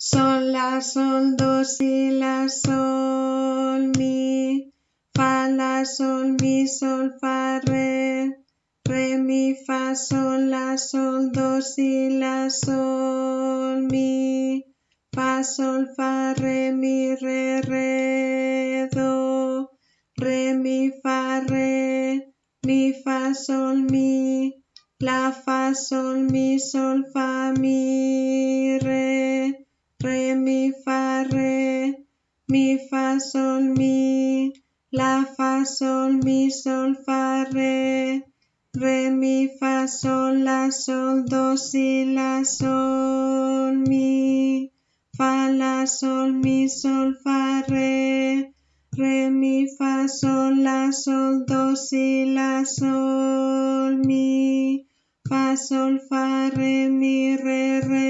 sol, la, sol, do, si, la, sol, mi, fa, la, sol, mi, sol, fa, re, mi, fa, sol, la, sol, do, si, la, sol, mi, fa, sol, fa, re, mi, do, re, mi, fa, sol, mi, la, fa, sol, mi, fa, mi, re, mi, fa, sol, mi, la, fa, sol, mi, fa, re, mi, fa, sol, la, sol, do, si, la, sol, mi, fa, la, sol, mi, fa, re, mi, fa, sol, la, sol, do, si, la, sol, mi, fa, sol, fa, re, mi, re,